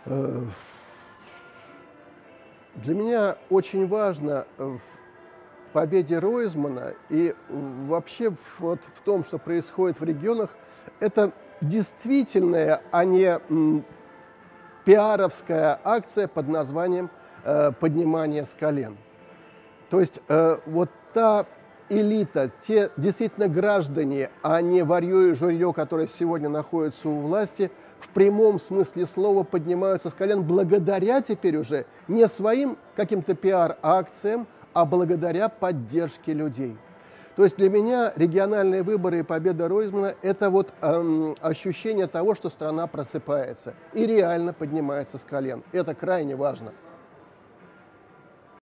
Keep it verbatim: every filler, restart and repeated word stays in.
Э, Для меня очень важно в победе Ройзмана и вообще вот в том, что происходит в регионах, это действительная, а не м, пиаровская акция под названием э, «Поднимание с колен». То есть э, вот та элита, те действительно граждане, а не варьё и журьё, которые сегодня находятся у власти, в прямом смысле слова поднимаются с колен благодаря теперь уже не своим каким-то пиар-акциям, а благодаря поддержке людей. То есть для меня региональные выборы и победа Ройзмана – это вот эм, ощущение того, что страна просыпается и реально поднимается с колен. Это крайне важно.